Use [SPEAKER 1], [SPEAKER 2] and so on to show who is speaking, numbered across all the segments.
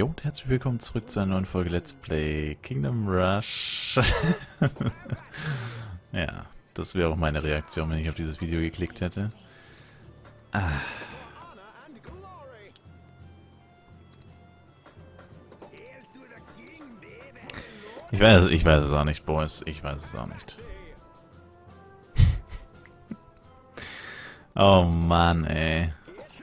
[SPEAKER 1] Jo, und herzlich willkommen zurück zu einer neuen Folge Let's Play Kingdom Rush. Ja, das wäre auch meine Reaktion, wenn ich auf dieses Video geklickt hätte. Ich weiß es auch nicht, Boys. Ich weiß es auch nicht. Oh Mann, ey.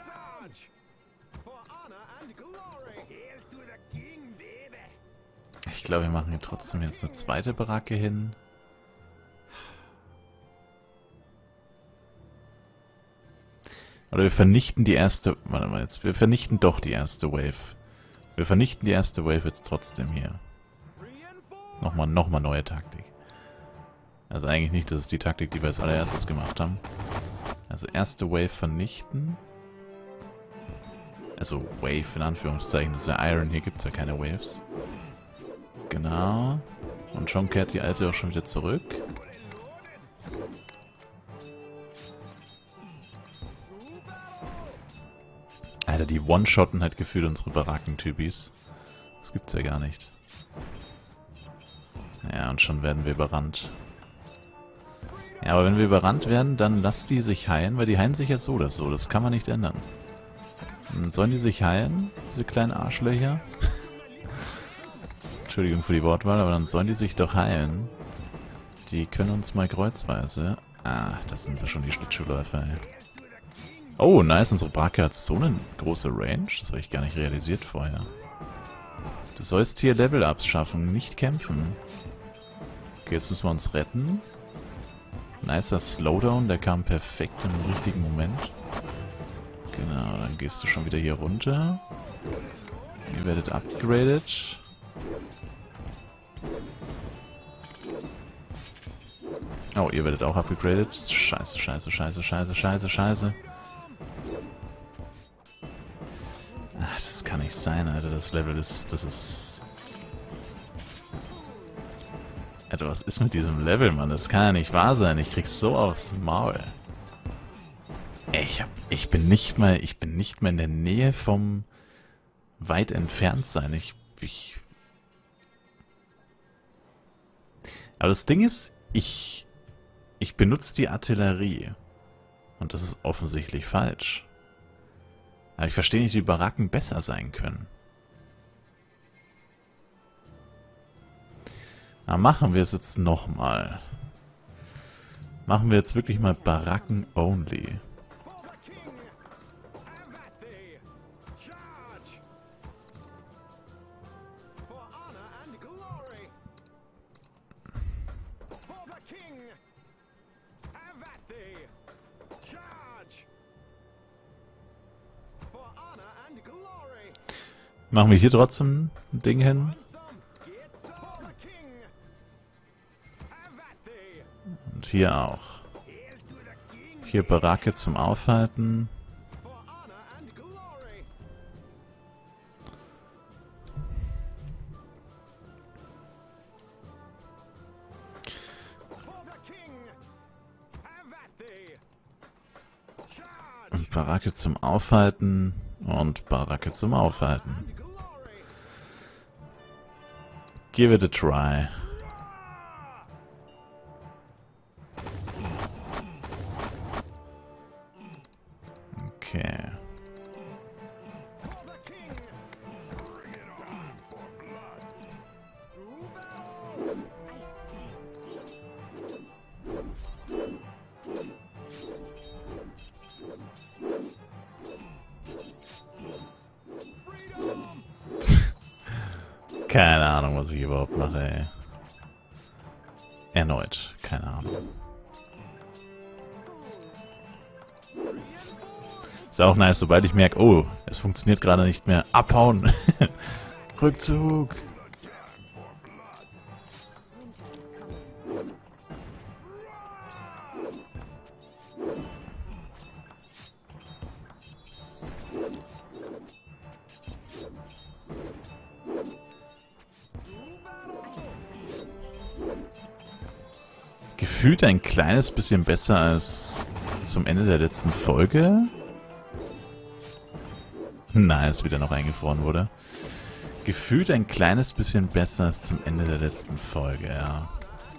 [SPEAKER 1] Ich glaube, wir machen hier trotzdem jetzt eine zweite Baracke hin. Oder wir vernichten die erste... Warte mal jetzt. Wir vernichten doch die erste Wave. Wir vernichten die erste Wave jetzt trotzdem hier. Nochmal neue Taktik. Also eigentlich nicht, das ist die Taktik, die wir als allererstes gemacht haben. Also erste Wave vernichten. Also Wave in Anführungszeichen, das ist ja Iron, hier gibt es ja keine Waves. Genau. Und schon kehrt die alte auch schon wieder zurück. Alter, die One-Shotten halt gefühlt unsere Barackentypis. Das gibt's ja gar nicht. Ja, und schon werden wir überrannt. Ja, aber wenn wir überrannt werden, dann lasst die sich heilen, weil die heilen sich ja so oder so. Das kann man nicht ändern. Dann sollen die sich heilen, diese kleinen Arschlöcher? Entschuldigung für die Wortwahl, aber dann sollen die sich doch heilen. Die können uns mal kreuzweise... Ah, das sind ja schon die Schlittschuhläufer, ey. Oh, nice, unsere Baracke hat so eine große Range. Das habe ich gar nicht realisiert vorher. Du sollst hier Level-Ups schaffen, nicht kämpfen. Okay, jetzt müssen wir uns retten. Nicer Slowdown, der kam perfekt im richtigen Moment. Genau, dann gehst du schon wieder hier runter. Ihr werdet upgraded. Oh, ihr werdet auch upgraded. Scheiße, scheiße, scheiße, scheiße, scheiße, scheiße. Ach, das kann nicht sein, Alter. Das Level ist... Das ist... Alter, was ist mit diesem Level, Mann? Das kann ja nicht wahr sein. Ich krieg's so aufs Maul. Ey, ich bin nicht mal in der Nähe vom weit entfernt sein. Aber das Ding ist, ich benutze die Artillerie. Und das ist offensichtlich falsch. Aber ich verstehe nicht, wie Baracken besser sein können. Na, machen wir es jetzt nochmal. Machen wir jetzt wirklich mal Baracken only. Machen wir hier trotzdem ein Ding hin. Und hier auch. Hier Baracke zum Aufhalten. Und Baracke zum Aufhalten. Und Baracke zum Aufhalten. Give it a try. Okay. Keine Ahnung, was ich überhaupt mache, ey. Erneut. Keine Ahnung. Ist auch nice, sobald ich merke, oh, es funktioniert gerade nicht mehr. Abhauen! Rückzug! Gefühlt ein kleines bisschen besser als zum Ende der letzten Folge. Nice, wieder noch eingefroren wurde. gefühlt ein kleines bisschen besser als zum Ende der letzten Folge, ja.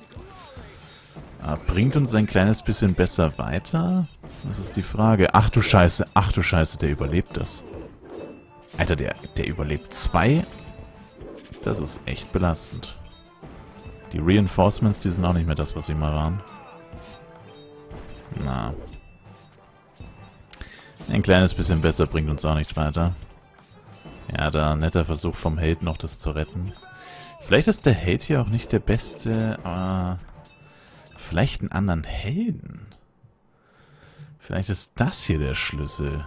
[SPEAKER 1] Aber bringt uns ein kleines bisschen besser weiter? Das ist die Frage. Ach du Scheiße, der überlebt das. Alter, der überlebt 2? Das ist echt belastend. Die Reinforcements, die sind auch nicht mehr das, was sie mal waren. Na. Ein kleines bisschen besser bringt uns auch nicht weiter. Ja, da netter Versuch vom Held noch, das zu retten. Vielleicht ist der Held hier auch nicht der beste, aber vielleicht einen anderen Helden. Vielleicht ist das hier der Schlüssel.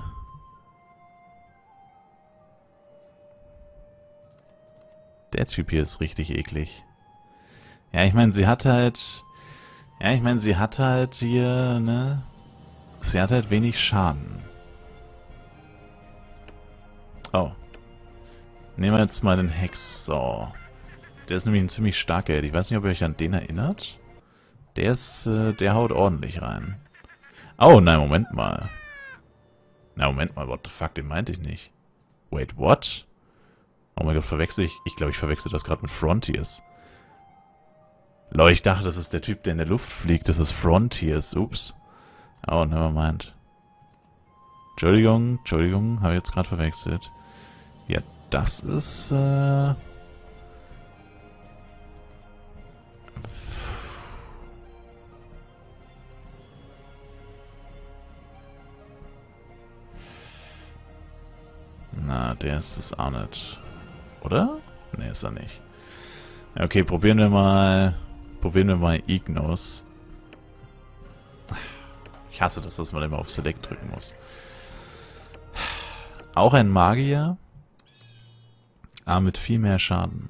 [SPEAKER 1] Der Typ hier ist richtig eklig. Ja, ich meine, sie hat halt... Ja, ich meine, sie hat halt hier, ne? Sie hat halt wenig Schaden. Oh. Nehmen wir jetzt mal den Hexsaw. Der ist nämlich ein ziemlich starker Held. Ich weiß nicht, ob ihr euch an den erinnert. Der ist, der haut ordentlich rein. Oh, nein, Moment mal. Na, Moment mal, what the fuck, den meinte ich nicht. Wait, what? Oh mein Gott, verwechsel ich... Ich glaube, ich verwechsel das gerade mit Frontiers. Leute, ich dachte, das ist der Typ, der in der Luft fliegt. Das ist Frontiers. Ups. Oh, nevermind. Entschuldigung, habe ich jetzt gerade verwechselt. Ja, das ist, Na, der ist es auch nicht. Oder? Ne, ist er nicht. Okay, probieren wir mal Ignos. Ich hasse das, dass man immer auf Select drücken muss. Auch ein Magier, aber mit viel mehr Schaden.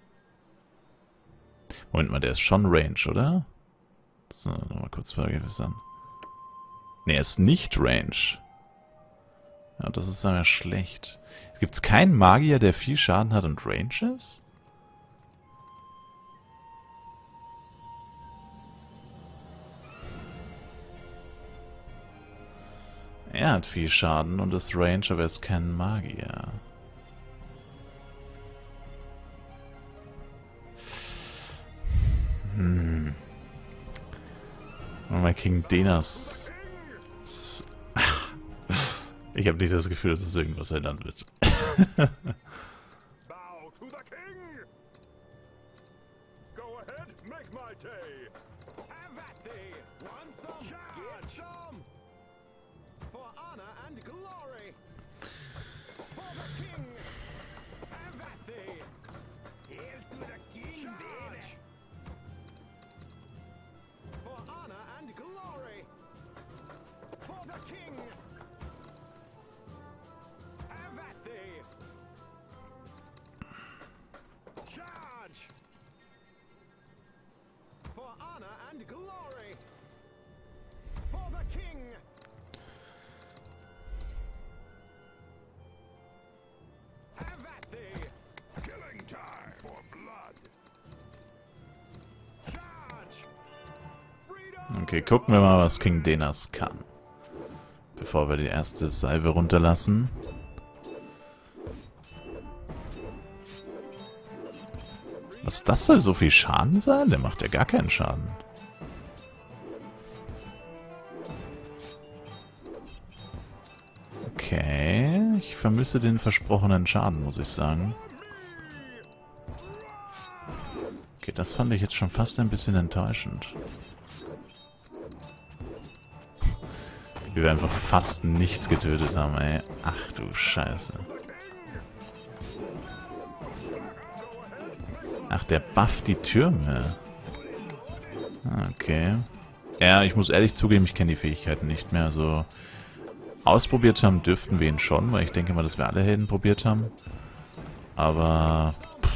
[SPEAKER 1] Moment mal, der ist schon Range, oder? So, nochmal kurz vergewissern. Ne, er ist nicht Range. Ja, das ist ja schlecht. Gibt es keinen Magier, der viel Schaden hat und Range ist? Er hat viel Schaden und ist Range, aber er ist kein Magier. Mal King Denas. Ich habe nicht das Gefühl, dass es irgendwas ändern wird. Okay, gucken wir mal, was King Denas kann. Bevor wir die erste Salve runterlassen. Was, das soll so viel Schaden sein? Der macht ja gar keinen Schaden. Okay, ich vermisse den versprochenen Schaden, muss ich sagen. Okay, das fand ich jetzt schon fast ein bisschen enttäuschend. Wie wir einfach fast nichts getötet haben, ey. Ach du Scheiße. Ach, der bufft die Türme. Okay. Ja, ich muss ehrlich zugeben, ich kenne die Fähigkeiten nicht mehr. Also ausprobiert haben dürften wir ihn schon, weil ich denke mal, dass wir alle Helden probiert haben. Aber...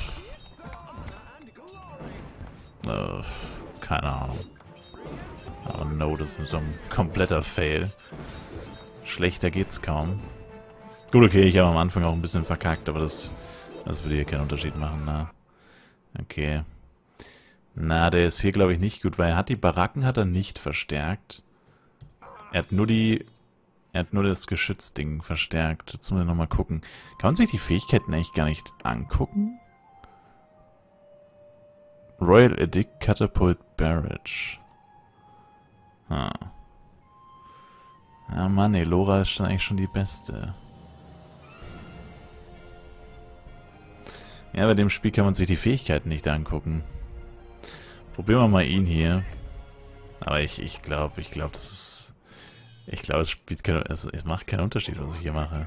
[SPEAKER 1] keine Ahnung. Oh no, das ist so ein kompletter Fail. Schlechter geht's kaum. Gut, okay, ich habe am Anfang auch ein bisschen verkackt, aber das würde hier keinen Unterschied machen, na. Okay. Na, der ist hier, glaube ich, nicht gut, weil er hat die Baracken hat er nicht verstärkt. Er hat nur die Er hat nur das Geschützding verstärkt. Jetzt müssen wir nochmal gucken. Kann man sich die Fähigkeiten eigentlich gar nicht angucken? Royal Edict Catapult Barrage. Ah. Ja, Mann, Elora ist schon eigentlich schon die beste. Ja, bei dem Spiel kann man sich die Fähigkeiten nicht angucken. Probieren wir mal ihn hier. Aber ich glaube, das ist... Ich glaube, es macht keinen Unterschied, was ich hier mache.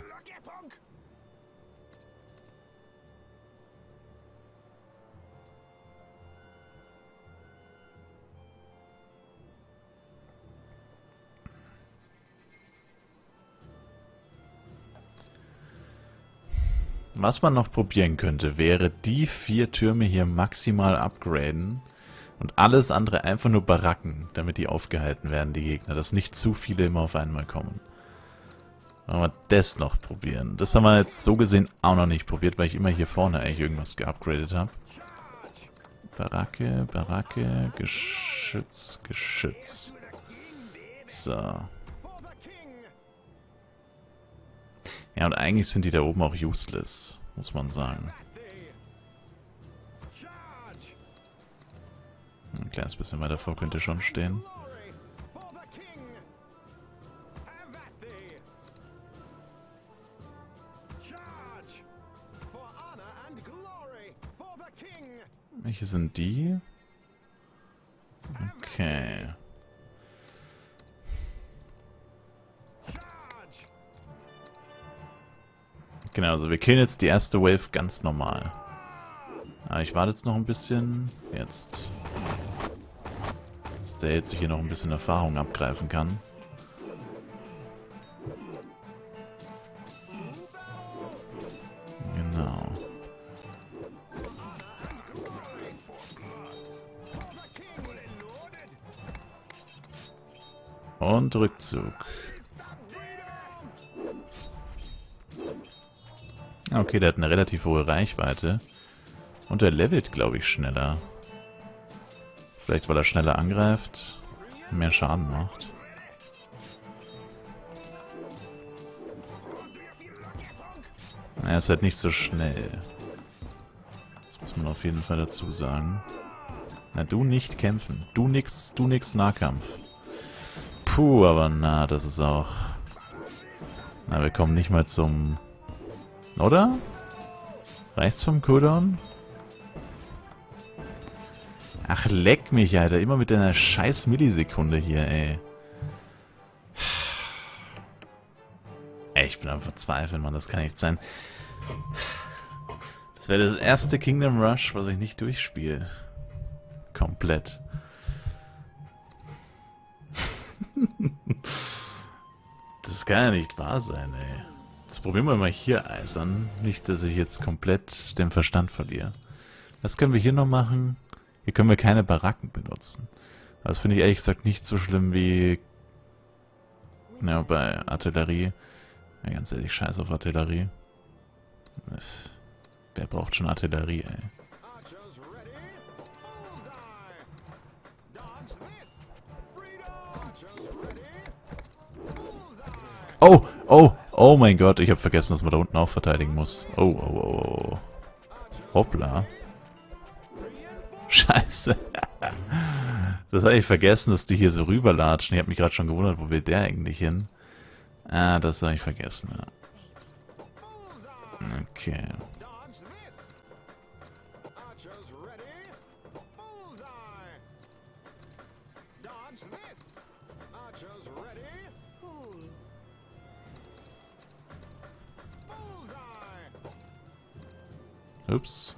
[SPEAKER 1] Was man noch probieren könnte, wäre die 4 Türme hier maximal upgraden und alles andere einfach nur Baracken, damit die aufgehalten werden, die Gegner, dass nicht zu viele immer auf einmal kommen. Wollen wir das noch probieren. Das haben wir jetzt so gesehen auch noch nicht probiert, weil ich immer hier vorne eigentlich irgendwas geupgradet habe. Baracke, Baracke, Geschütz, Geschütz. So. Ja, und eigentlich sind die da oben auch useless, muss man sagen. Ein kleines bisschen weiter vor könnte schon stehen. Welche sind die? Okay. Genau, also wir killen jetzt die erste Wave ganz normal. Aber ich warte jetzt noch ein bisschen. Jetzt. Dass der jetzt hier noch ein bisschen Erfahrung abgreifen kann. Genau. Und Rückzug. Okay, der hat eine relativ hohe Reichweite. Und er levelt, glaube ich, schneller. Vielleicht, weil er schneller angreift, mehr Schaden macht. Er ist halt nicht so schnell. Das muss man auf jeden Fall dazu sagen. Na, du nicht kämpfen. Du nix Nahkampf. Puh, aber na, das ist auch... Na, wir kommen nicht mal zum... Oder? Reicht's vom Cooldown? Ach, leck mich, Alter. Immer mit deiner scheiß Millisekunde hier, ey. Ey, ich bin am Verzweifeln, Mann. Das kann nicht sein. Das wäre das erste Kingdom Rush, was ich nicht durchspiele. Komplett. Das kann ja nicht wahr sein, ey. Jetzt probieren wir mal hier eisern. Nicht, dass ich jetzt komplett den Verstand verliere. Was können wir hier noch machen? Hier können wir keine Baracken benutzen. Das finde ich ehrlich gesagt nicht so schlimm wie... Ja, bei Artillerie. Ja, ganz ehrlich, scheiß auf Artillerie. Wer braucht schon Artillerie, ey? Oh, oh, oh mein Gott, ich habe vergessen, dass man da unten auch verteidigen muss. Oh, oh, oh, oh. Hoppla. Scheiße. Das habe ich vergessen, dass die hier so rüberlatschen. Ich habe mich gerade schon gewundert, wo will der eigentlich hin? Ah, das habe ich vergessen, ja. Okay. Ups.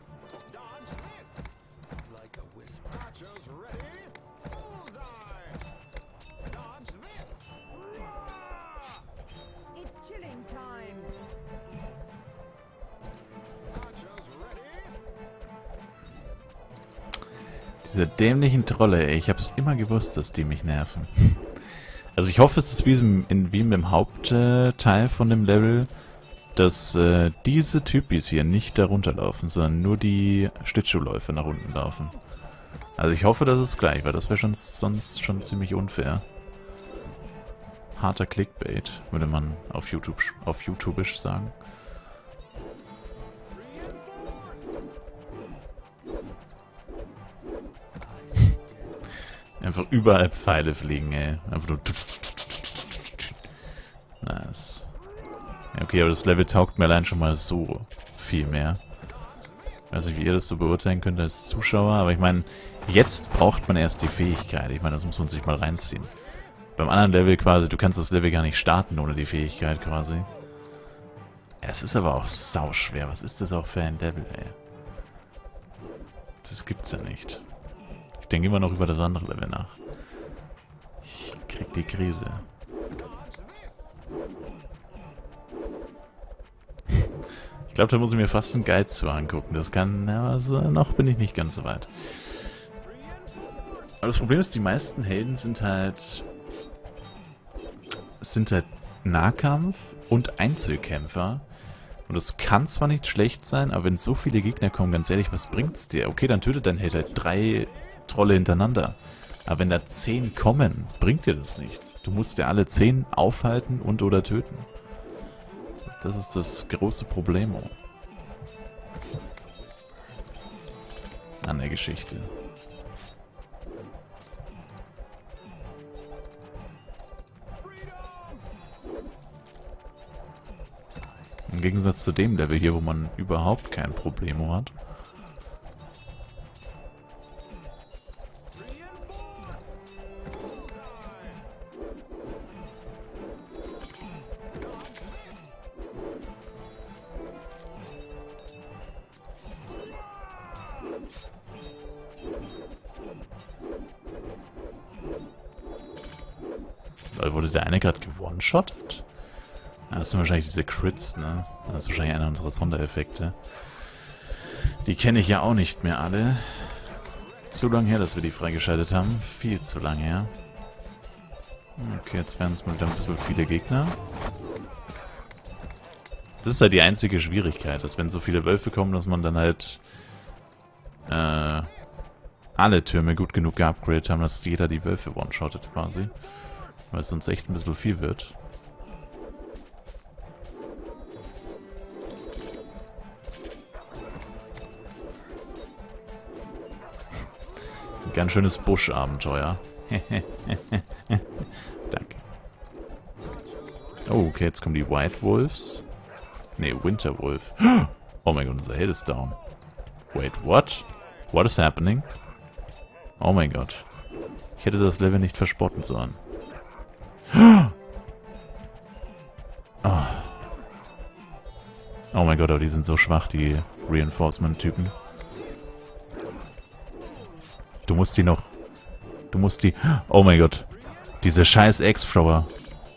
[SPEAKER 1] Diese dämlichen Trolle, ey. Ich hab's immer gewusst, dass die mich nerven. Also ich hoffe, es ist wie im Hauptteil von dem Level, dass diese Typis hier nicht da runterlaufen, sondern nur die Schlittschuhläufer nach unten laufen. Also ich hoffe, das ist gleich, weil das wäre sonst schon ziemlich unfair. harter Clickbait, würde man auf YouTubeisch sagen. Einfach überall Pfeile fliegen, ey. Einfach nur... Nice. Ja, okay, aber das Level taugt mir allein schon mal so viel mehr. Ich weiß nicht, wie ihr das so beurteilen könnt als Zuschauer, aber ich meine, jetzt braucht man erst die Fähigkeit. Ich meine, das muss man sich mal reinziehen. Beim anderen Level quasi, du kannst das Level gar nicht starten ohne die Fähigkeit quasi. Es ist aber auch sauschwer. Was ist das auch für ein Level, ey? Das gibt's ja nicht. Ich denke immer noch über das andere Level nach. Ich krieg die Krise. Ich glaube, da muss ich mir fast einen Guide zu angucken. Das kann... Ja, also noch bin ich nicht ganz so weit. Aber das Problem ist, die meisten Helden sind halt Nahkampf und Einzelkämpfer. Und das kann zwar nicht schlecht sein, aber wenn so viele Gegner kommen, ganz ehrlich, was bringt's dir? Okay, dann tötet dein Held halt 3 Trolle hintereinander. Aber wenn da 10 kommen, bringt dir das nichts. Du musst ja alle 10 aufhalten und oder töten. Das ist das große Problem an der Geschichte. Im Gegensatz zu dem Level hier, wo man überhaupt kein Problem hat. Wurde der eine gerade gewone-shottet? Das sind wahrscheinlich diese Crits, ne? Das ist wahrscheinlich einer unserer Sondereffekte. Die kenne ich ja auch nicht mehr alle. Zu lange her, dass wir die freigeschaltet haben. Viel zu lange her. Okay, jetzt werden es mal wieder ein bisschen viele Gegner. Das ist halt die einzige Schwierigkeit, dass wenn so viele Wölfe kommen, dass man dann halt alle Türme gut genug geupgradet haben, dass jeder die Wölfe one-shottet quasi. Weil es sonst echt ein bisschen viel wird. Ein ganz schönes Busch-Abenteuer. Danke. Oh, okay, jetzt kommen die White Wolves. Ne, Winter Wolf. Oh mein Gott, unser Held ist down. Wait, what? What is happening? Oh mein Gott. Ich hätte das Level nicht verspotten sollen. Oh mein Gott, aber die sind so schwach, die Reinforcement-Typen. Du musst die noch... Du musst die... Oh mein Gott. Diese scheiß Ex-Thrower.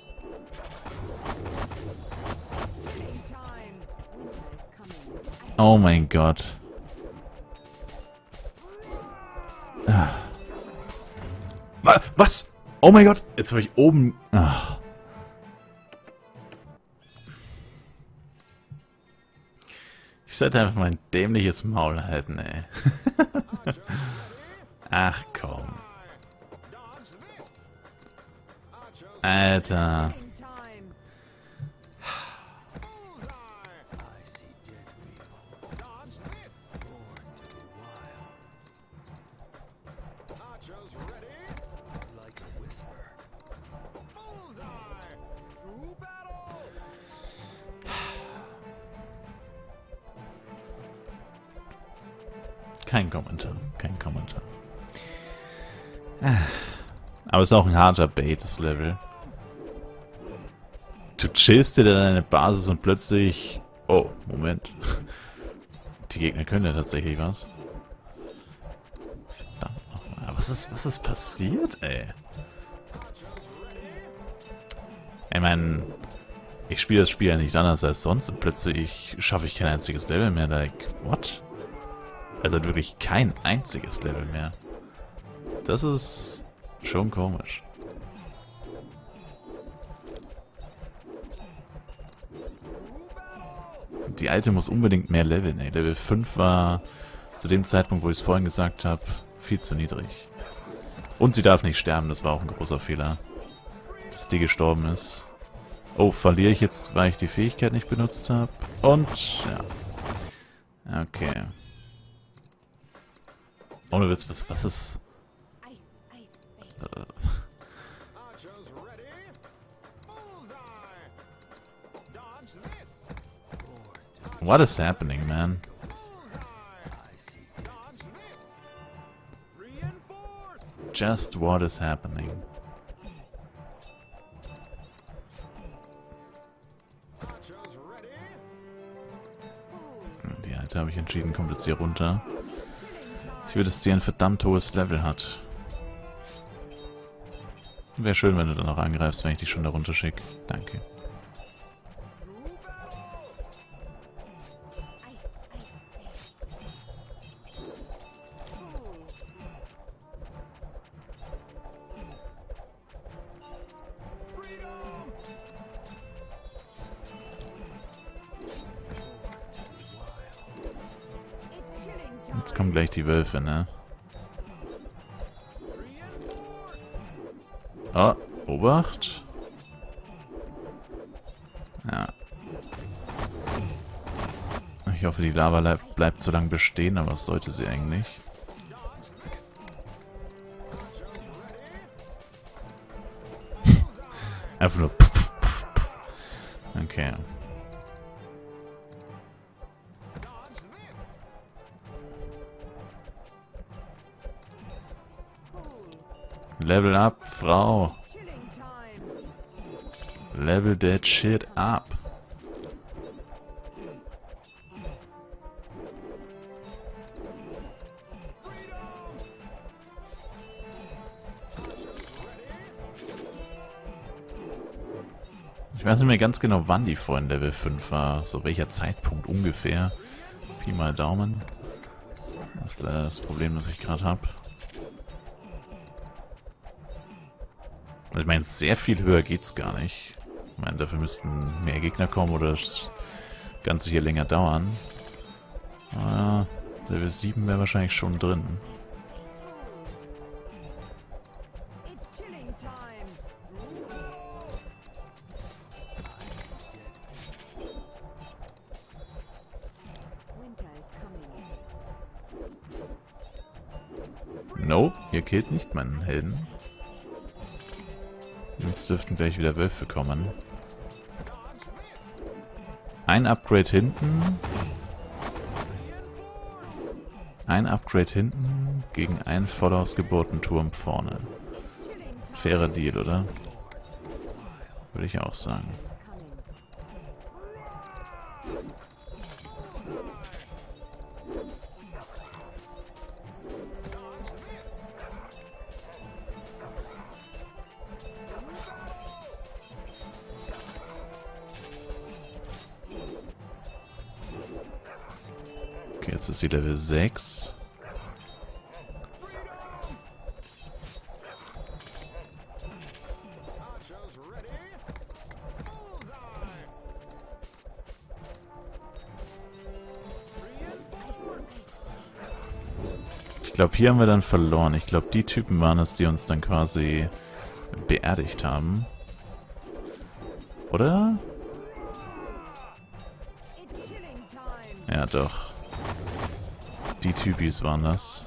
[SPEAKER 1] Oh mein Gott. Was? Oh mein Gott. Jetzt habe ich oben... Ich sollte einfach mein dämliches Maul halten, ey. Ach komm. Alter. Kein Kommentar, kein Kommentar. Aber es ist auch ein harter Bait, das Level. Du chillst dir dann deine Basis und plötzlich... Oh, Moment. Die Gegner können ja tatsächlich was. Verdammt nochmal. Was ist passiert, ey? Ich meine, ich spiele das Spiel ja nicht anders als sonst und plötzlich schaffe ich kein einziges Level mehr. Like, what? Also wirklich kein einziges Level mehr. Das ist schon komisch. Die Alte muss unbedingt mehr leveln, ey. Level 5 war zu dem Zeitpunkt, wo ich es vorhin gesagt habe, viel zu niedrig. Und sie darf nicht sterben, das war auch ein großer Fehler. bis die gestorben ist. Oh, verliere ich jetzt, weil ich die Fähigkeit nicht benutzt habe? Und, ja. Okay. Ohne Witz, was ist... What is happening, man? Just what is happening? Die Alte habe ich entschieden, kommt jetzt hier runter. Ich will, dass die ein verdammt hohes Level hat. Wäre schön, wenn du dann noch angreifst, wenn ich dich schon da runter schicke. Danke. Jetzt kommen gleich die Wölfe, ne? Oh, Obacht. Ja. Ich hoffe, die Lava bleibt so lange bestehen, aber das sollte sie eigentlich. Einfach nur puff, puff, puff, puff. Okay. Level up, Frau. Level that shit up. Ich weiß nicht mehr ganz genau, wann die vorhin Level 5 war. So welcher Zeitpunkt ungefähr. Pi mal Daumen. Das ist leider das Problem, das ich gerade habe. Also ich meine, sehr viel höher geht's gar nicht. Ich meine, dafür müssten mehr Gegner kommen oder das Ganze hier länger dauern. Aber Level 7 wäre wahrscheinlich schon drin. Nope, ihr killt nicht meinen Helden. Jetzt dürften gleich wieder Wölfe kommen. Ein Upgrade hinten. Ein Upgrade hinten gegen einen voll ausgebauten Turm vorne. Fairer Deal, oder? Würde ich auch sagen. Okay, jetzt ist sie Level 6. Ich glaube, hier haben wir dann verloren. Ich glaube, die Typen waren es, die uns dann quasi beerdigt haben. Oder? Ja, doch. Die Typis waren das.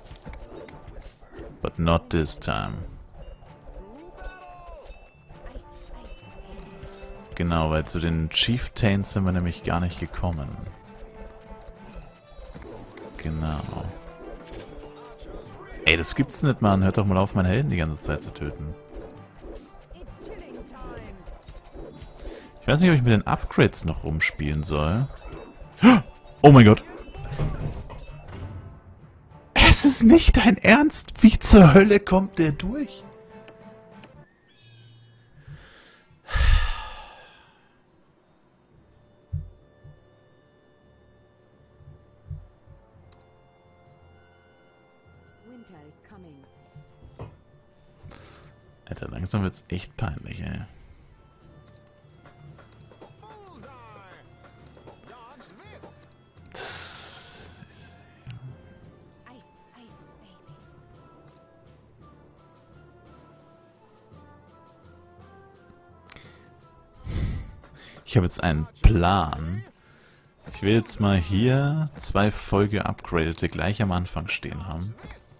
[SPEAKER 1] But not this time. Genau, weil zu den Chieftains sind wir nämlich gar nicht gekommen. Genau. Ey, das gibt's nicht, Mann. Hört doch mal auf, meinen Helden die ganze Zeit zu töten. Ich weiß nicht, ob ich mit den Upgrades noch rumspielen soll. Oh mein Gott. Es ist nicht dein Ernst. Wie zur Hölle kommt der durch? Alter, langsam wird's echt peinlich, ey. Ich habe jetzt einen Plan. Ich will jetzt mal hier 2 voll-geupgradete gleich am Anfang stehen haben.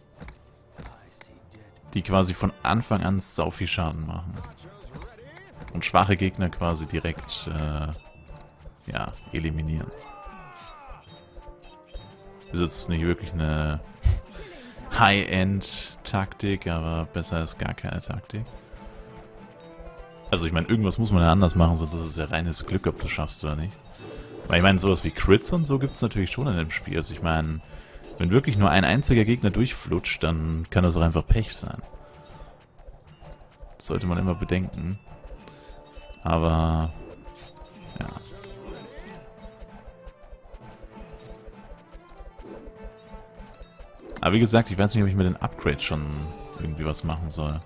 [SPEAKER 1] Die quasi von Anfang an sau viel Schaden machen. Und schwache Gegner quasi direkt, ja, eliminieren. Ist jetzt nicht wirklich eine High-End-Taktik, aber besser als gar keine Taktik. Also ich meine, irgendwas muss man ja anders machen, sonst ist es ja reines Glück, ob du es schaffst oder nicht. Weil ich meine, sowas wie Crits und so gibt es natürlich schon in dem Spiel. Also ich meine, wenn wirklich nur ein einziger Gegner durchflutscht, dann kann das auch einfach Pech sein. Das sollte man immer bedenken. Aber, ja. Aber wie gesagt, ich weiß nicht, ob ich mit den Upgrades schon irgendwie was machen soll.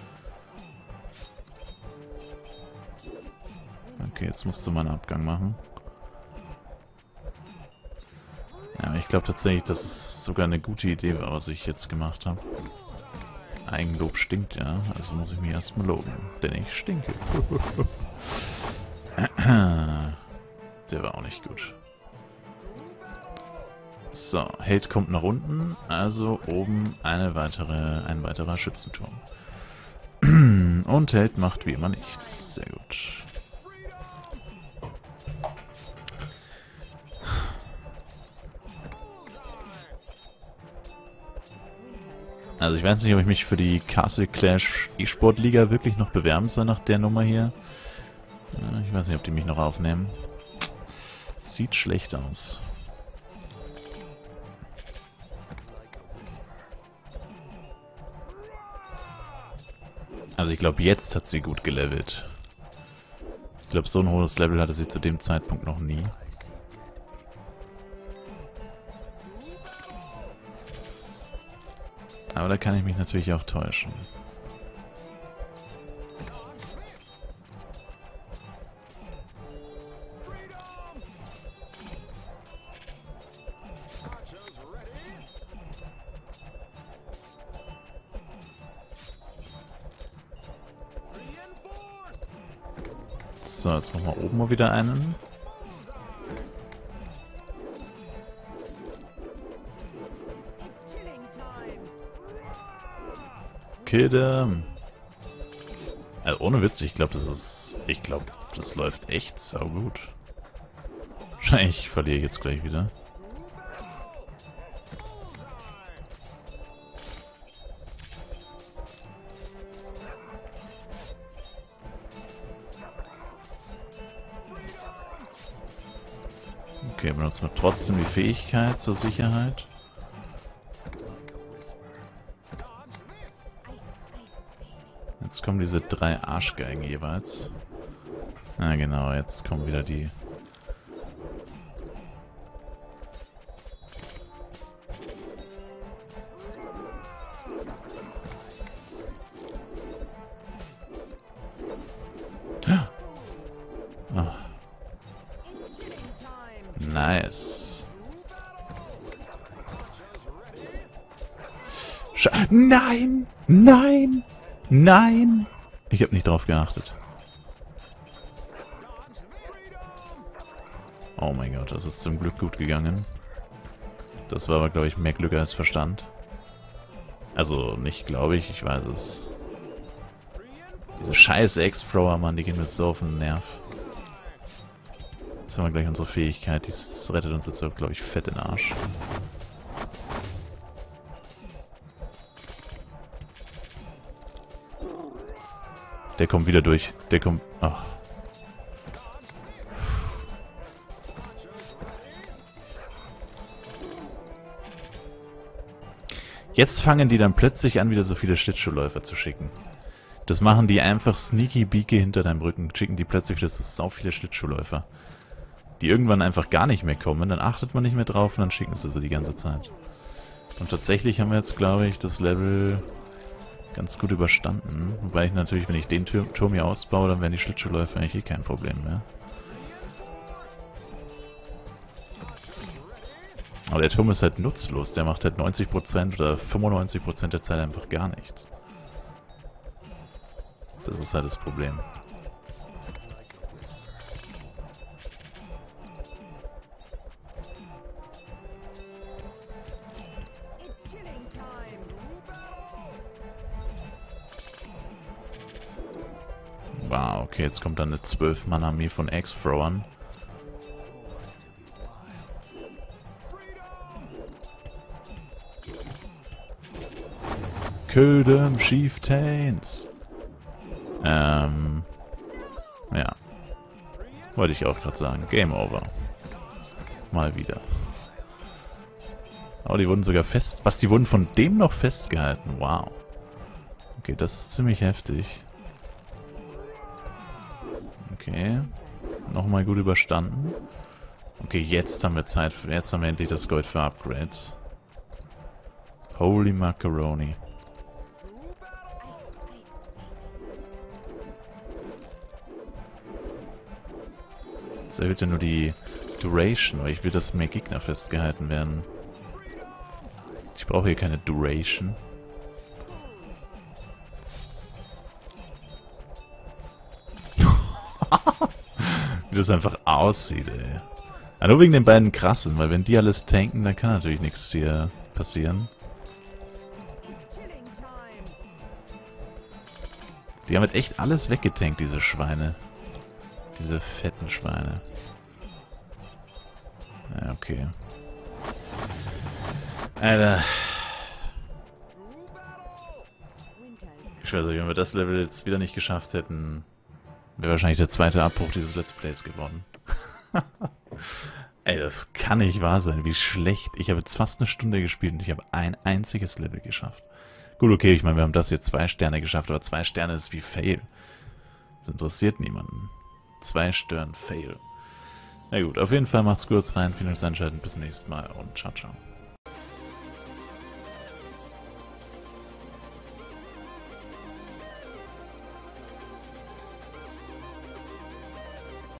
[SPEAKER 1] Okay, jetzt musst du mal einen Abgang machen. Ja, ich glaube tatsächlich, dass es sogar eine gute Idee war, was ich jetzt gemacht habe. Eigenlob stinkt ja, also muss ich mich erstmal loben, denn ich stinke. Der war auch nicht gut. So, Held kommt nach unten, also oben ein weiterer Schützenturm. Und Held macht wie immer nichts. Sehr gut. Also ich weiß nicht, ob ich mich für die Castle Clash E-Sport Liga wirklich noch bewerben soll nach der Nummer hier. Ich weiß nicht, ob die mich noch aufnehmen. Sieht schlecht aus. Also ich glaube, jetzt hat sie gut gelevelt. Ich glaube, so ein hohes Level hatte sie zu dem Zeitpunkt noch nie. Aber da kann ich mich natürlich auch täuschen. So, jetzt machen wir oben mal wieder einen. Kidem. Also ohne Witz, ich glaube, das läuft echt saugut. Wahrscheinlich verliere ich jetzt gleich wieder. Okay, benutzen wir trotzdem die Fähigkeit zur Sicherheit. Jetzt kommen diese 3 Arschgeigen jeweils. Na genau, jetzt kommen wieder die. Oh. Nice. Nein! Nein! Nein! Ich habe nicht drauf geachtet. Oh mein Gott, das ist zum Glück gut gegangen. Das war aber, glaube ich, mehr Glück als Verstand. Also, nicht glaube ich weiß es. Diese scheiß Ex-Thrower, Mann, die gehen mir so auf den Nerv. Jetzt haben wir gleich unsere Fähigkeit, die rettet uns jetzt, glaube ich, fett in den Arsch. Der kommt wieder durch. Der kommt... Oh. Jetzt fangen die dann plötzlich an, wieder so viele Schlittschuhläufer zu schicken. Das machen die einfach sneaky-beaky hinter deinem Rücken. Schicken die plötzlich, das ist so viele Schlittschuhläufer. Die irgendwann einfach gar nicht mehr kommen. Dann achtet man nicht mehr drauf und dann schicken sie die ganze Zeit. Und tatsächlich haben wir jetzt, glaube ich, das Level ganz gut überstanden. Wobei ich natürlich, wenn ich den Turm hier ausbaue, dann wären die Schlittschuhläufer eigentlich eh kein Problem mehr. Aber der Turm ist halt nutzlos. Der macht halt 90% oder 95% der Zeit einfach gar nichts. Das ist halt das Problem. Wow, okay, jetzt kommt dann eine 12-Mann-Armee von Axe-Throwern. Ködem Chieftains. Ja. Wollte ich auch gerade sagen. Game over. Mal wieder. Oh, die wurden sogar fest... Was, die wurden von dem noch festgehalten? Wow. Okay, das ist ziemlich heftig. Okay. Nochmal gut überstanden. Okay, jetzt haben wir Zeit für... Jetzt haben wir endlich das Gold für Upgrades. Holy Macaroni. Das erhöht ja nur die Duration, weil ich will, dass mehr Gegner festgehalten werden. Ich brauche hier keine Duration. Wie das einfach aussieht, ey. Ja, nur wegen den beiden krassen, weil wenn die alles tanken, dann kann natürlich nichts hier passieren. Die haben halt echt alles weggetankt, diese Schweine. Diese fetten Schweine. Ja, okay. Alter. Ich weiß nicht, wenn wir das Level jetzt wieder nicht geschafft hätten, wäre wahrscheinlich der zweite Abbruch dieses Let's Plays geworden. Ey, das kann nicht wahr sein, wie schlecht. Ich habe jetzt fast eine Stunde gespielt und ich habe ein einziges Level geschafft. Gut, okay, ich meine, wir haben das jetzt 2 Sterne geschafft, aber 2 Sterne ist wie Fail. Das interessiert niemanden. 2 Sterne Fail. Na gut, auf jeden Fall macht's kurz rein. Vielen Dank fürs Einschalten. Bis zum nächsten Mal und ciao, ciao.